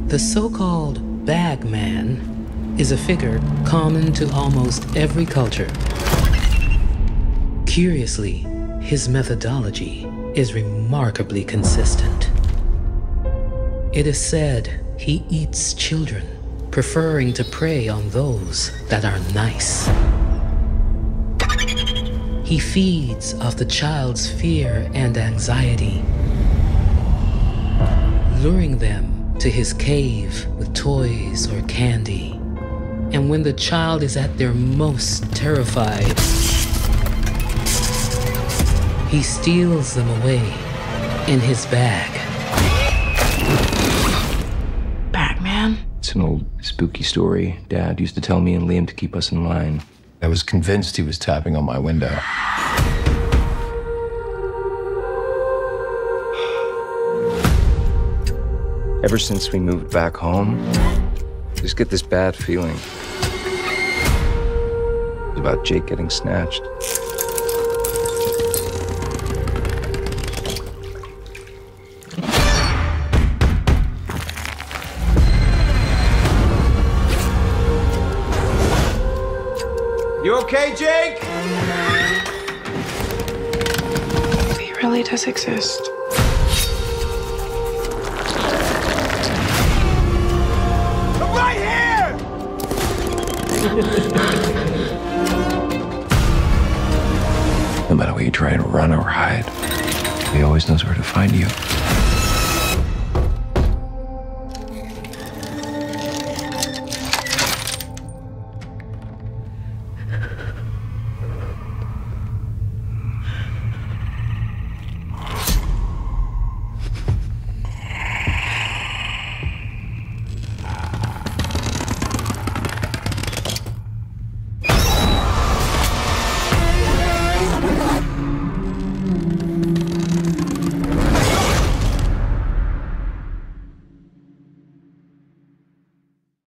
The so-called Bagman is a figure common to almost every culture. Curiously, his methodology is remarkably consistent. It is said he eats children, preferring to prey on those that are nice. He feeds off the child's fear and anxiety, luring them to his cave with toys or candy. And when the child is at their most terrified, he steals them away in his bag. Bagman? It's an old spooky story Dad used to tell me and Liam to keep us in line. I was convinced he was tapping on my window. Ever since we moved back home, I just get this bad feeling. It's about Jake getting snatched. You okay, Jake? He really does exist. I'm right here! No matter what you try to run or hide, he always knows where to find you.